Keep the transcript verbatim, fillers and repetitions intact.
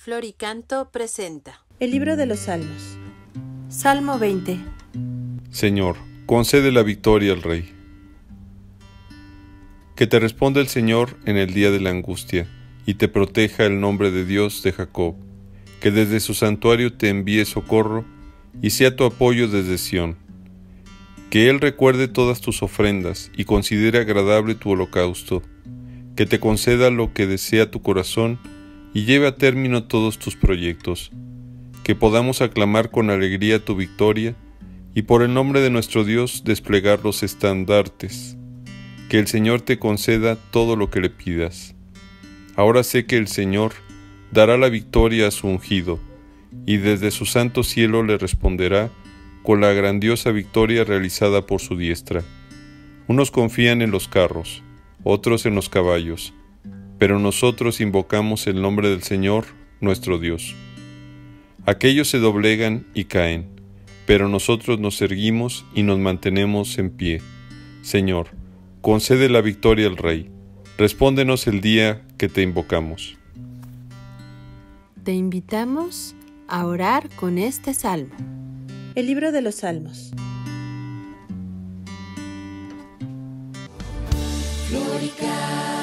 Floricanto presenta El libro de los Salmos. Salmo veinte. Señor, concede la victoria al Rey. Que te responda el Señor en el día de la angustia, y te proteja el nombre de Dios de Jacob, que desde su santuario te envíe socorro, y sea tu apoyo desde Sión. Que Él recuerde todas tus ofrendas, y considere agradable tu holocausto, que te conceda lo que desea tu corazón, y lleve a término todos tus proyectos, que podamos aclamar con alegría tu victoria, y por el nombre de nuestro Dios desplegar los estandartes. Que el Señor te conceda todo lo que le pidas. Ahora sé que el Señor dará la victoria a su ungido, y desde su santo cielo le responderá con la grandiosa victoria realizada por su diestra. Unos confían en los carros, otros en los caballos, pero nosotros invocamos el nombre del Señor, nuestro Dios. Aquellos se doblegan y caen, pero nosotros nos erguimos y nos mantenemos en pie. Señor, concede la victoria al Rey. Respóndenos el día que te invocamos. Te invitamos a orar con este salmo. El libro de los Salmos. Floricanto.